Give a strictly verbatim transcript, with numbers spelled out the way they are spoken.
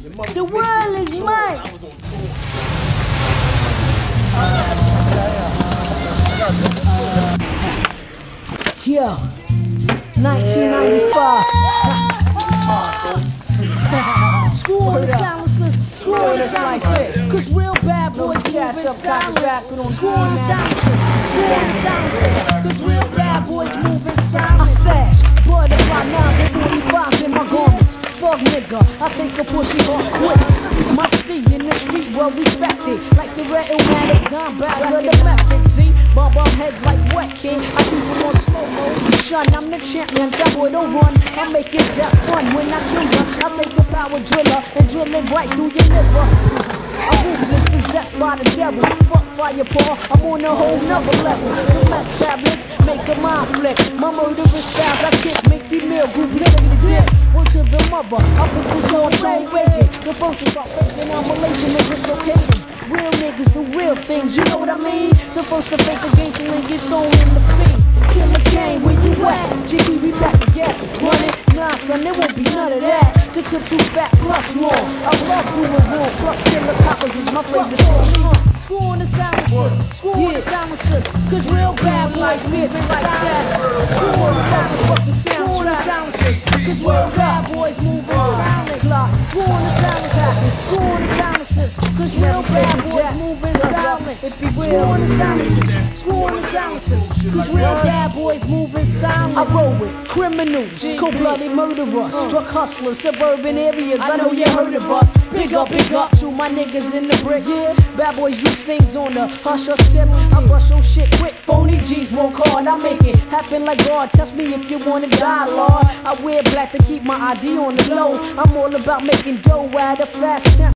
The world is mine. Yo, nineteen ninety-five. Screw on the silencers, screw on the silencers, cause real bad boys moving silent. Screw on the silencers, screw on the silencers, cause real bad boys moving silent. I stash butterfly nines and forty-fives in my garments. Fuck nigga, I take a pussy hard quick. My stay in the street well respected, like the red Illmatic dime bags of the method. See, bomb bomb heads like wet king. I keep them on slow mo. Shun, I'm the champion, top boy don't run. I make it death fun when I kill ya. I take the power driller and drill it right through your liver. I'm ruthless, possessed by the devil. Fuck fire paw, I'm on a whole nother level. The mess tablets make a mind flip. My murderous styles I kick, make female groupies take the dip. One to the mother, I put this on Joe Reagan. The first start faking, I'm a lacing and dislocating. Real niggas do real things, you know what I mean? The first to fake the game, so then get thrown in the fiend. Killer Kane, where you at? G B, we back to gas, run it. Nah, son, there won't be none of that. The clips too fat plus long. I love doing wrong, plus killer coppers is my favorite song. Screw on the silencers, screw on the silencers, cause real bad boys moving like that. Screw on the silencers, screw on the silencers, cause real bad boys moving silent. Screw on the silencers, screw on the silencers, cause real bad boys moving silent. Screw on the silencers, screw on the silencers, cause real bad boys moving silent. I roll with criminals, cold-blooded murderers, drug hustlers, suburban areas. I know you heard of us. Big up, big up to my niggas in the bricks. Bad boys use things on the hush hush tip. I bust your shit quick, phony G's work hard. I make it happen like God. Test me if you wanna die, Lord. I wear black to keep my I D on the low. I'm all about making dough at a fast tempo.